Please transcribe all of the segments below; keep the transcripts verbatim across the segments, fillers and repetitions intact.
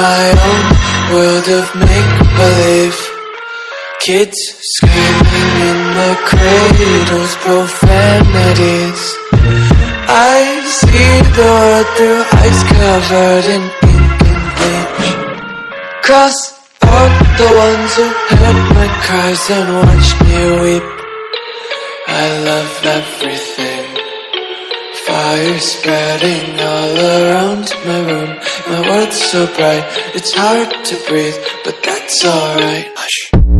my own world of make-believe. Kids screaming in the cradles, profanities. I see the world through ice covered in ink and bleach. Cross out the ones who heard my cries and watched me weep. I love everything. Fire spreading all around my room. My world's so bright, it's hard to breathe, but that's alright. Hush.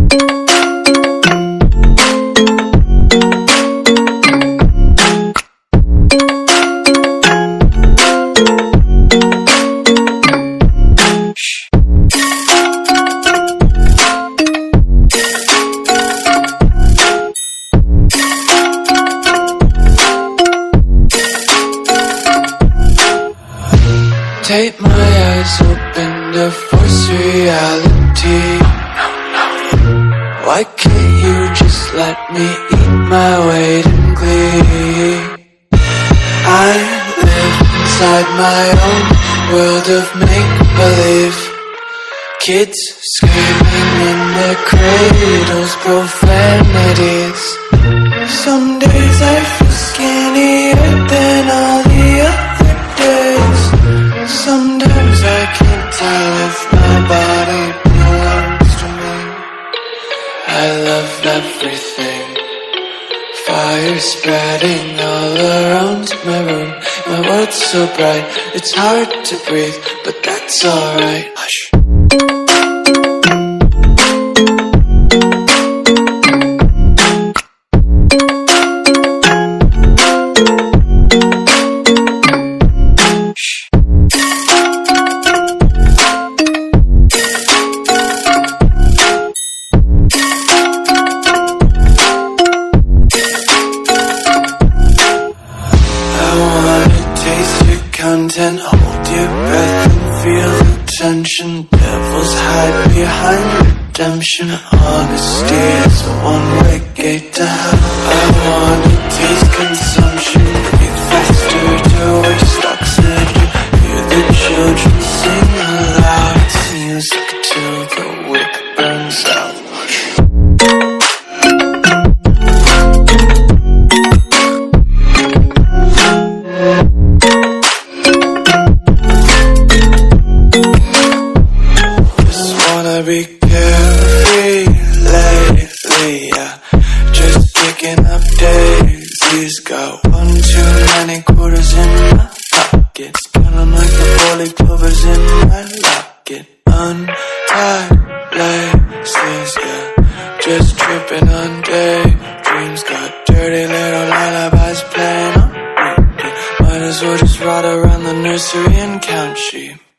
Tape my eyes open to force reality. Why can't you just let me eat my weight in glee? I live inside my own world of make-believe. Kids screaming in their cradles, profanities. Some days I feel skinnier than all the other days. Sometimes I can't tell if my body belongs to me. I love everything. Fire spreading all around my room. My world's so bright, it's hard to breathe, but that's alright. Hush. Content, hold your breath and feel the tension. Devils hide behind redemption. Honesty is a one-way gate to hell. I wanna taste consumption. Breathe faster to waste oxygen. Hear the children sing aloud. It's music till the wick burns out. Be carefree lately, yeah. Just picking up daisies. Got one too many quarters in my pockets. Counting like the four-leaf clovers in my locket. Untied laces, yeah. Just tripping on daydreams. Got dirty little lullabies playing on repeat. Might as well just ride around the nursery and count sheep.